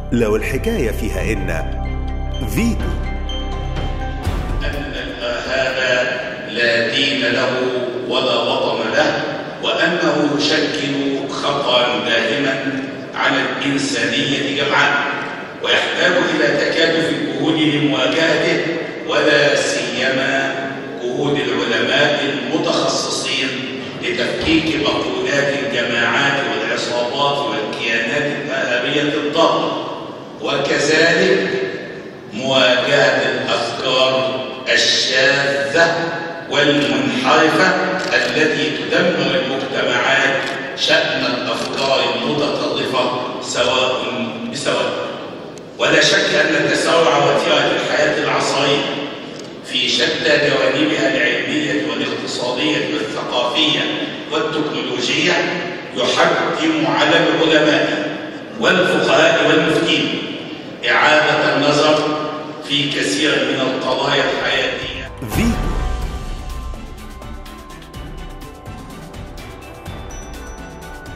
لو الحكاية فيها إن فيتو. أن الإرهاب لا دين له ولا وطن له، وأنه يشكل خطرا دائما على الإنسانية جمعاء، ويحتاج إلى تكاتف الجهود لمواجهته، ولا سيما جهود العلماء المتخصصين لتفكيك مقولات الجماعات والعصابات والكيانات الإرهابية الضالة، وكذلك مواجهة الأفكار الشاذة والمنحرفة التي تدمر المجتمعات شأن الأفكار المتطرفة سواء بسواء. ولا شك أن تسارع وتيرة الحياة العصرية في شتى جوانبها العلمية والاقتصادية والثقافية والتكنولوجية يحتم على العلماء والفقهاء والمفتين إعادة النظر في كثير من القضايا الحياتية